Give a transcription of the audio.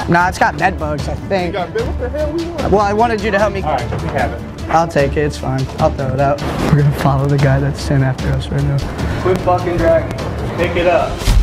Nah, it's got med bugs, I think. What the hell we want? Well, I wanted you to help me. All right, we have it. I'll take it, it's fine. I'll throw it out. We're gonna follow the guy that's in after us right now. Quit fucking dragging. Pick it up.